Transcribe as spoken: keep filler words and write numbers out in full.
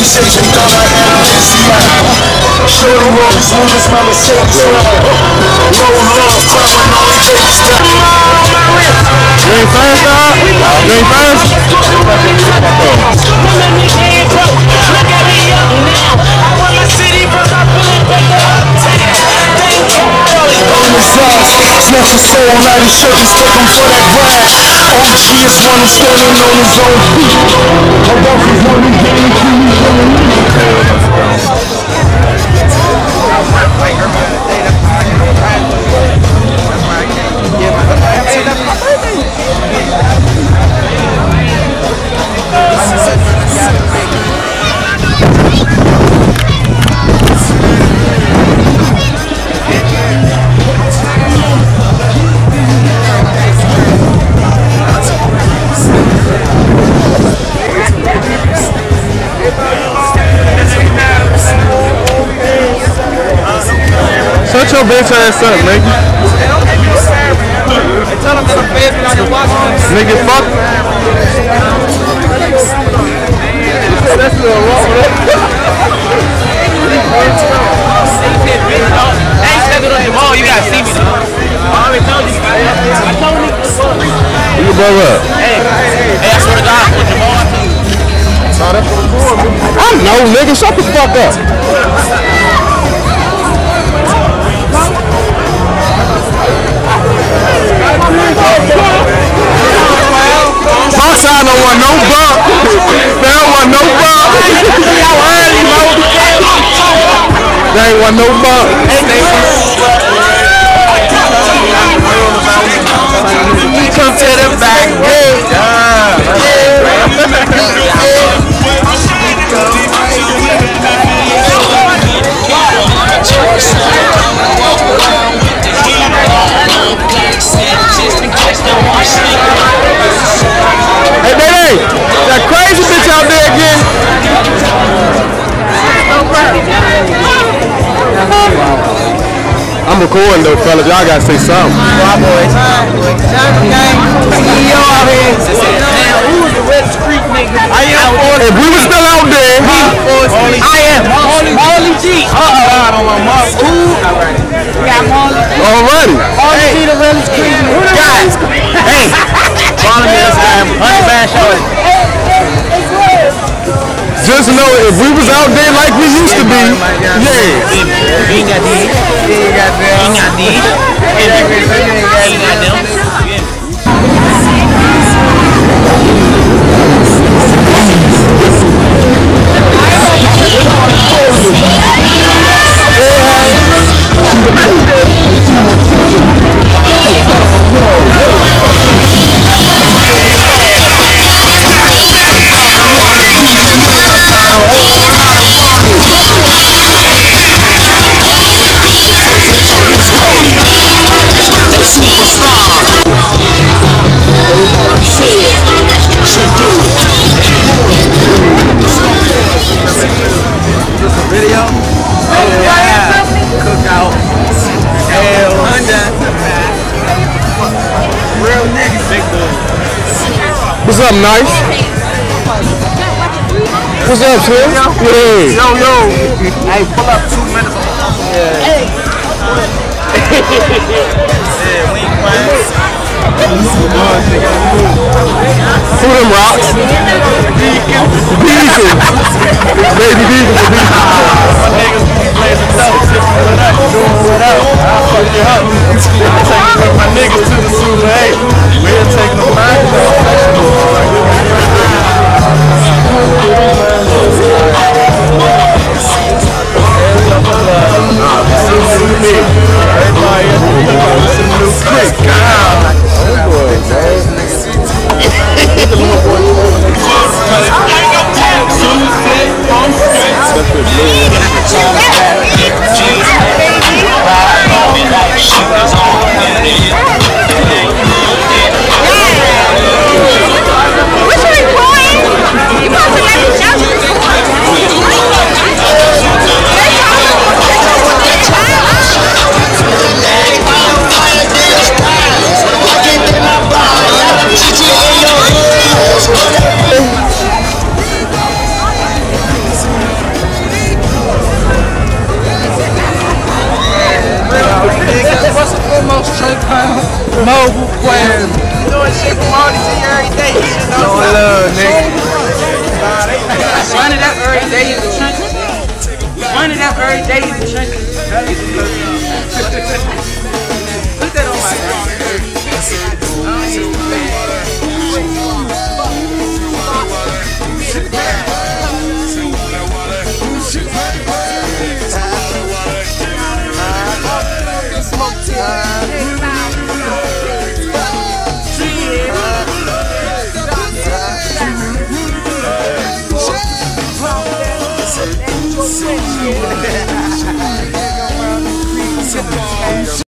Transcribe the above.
conversation, thought I had a busy life. Shorty rolls, move as my Mercedes ride. Roll off, power, no baby step. You ain't fast, dog? You ain't fast? Snatch your soul out his shirt and stick him for that brag. O G is one who's standing on his own feet. My wife is one who's getting Shut your bitch ass up, nigga. Nigga, fuck. That's a little wrong, man. I ain't stepping on your ball, you gotta see me though. I already told you, I told you. You brother up. Hey, hey, I swear to God, with your ball, I told you. I know, nigga, shut the fuck up. Southside don't want no bump. They don't want no bump. They ain't want no bump. Come to the back gate. Hey, baby, that crazy bitch out there again. I'm recording though, fellas. Y'all gotta say something. Wow, boys. C E O out here. Damn, who was the Red Street nigga? I am. If we were still out there, I am. Marley G. Uh oh. God on my mom. Ooh. We got Marley G. already. Marley G, the Red Street. Guys. Hey. Marley G, this guy. Honey Bash Shorty. Just know if we was out there like we used to be, yeah. We ain't got these. We ain't got them. We ain't got these. We ain't got them. What's up, Nice? What's up, Slim? Yeah. Yo, yo. Hey, pull up two minutes. Yeah. Hey. Yeah, we ain't playing. Who them rocks? Deacon. Deacon. Baby Deacon. My niggas be playing the dope. What up? What up? I'll fuck you up. I'm taking my niggas to the Super eight. We're taking them back. Everybody mobile playing. Doing shit from all these every day. No love, nigga. Running up every day in the trenches. Running up every day in the trenches.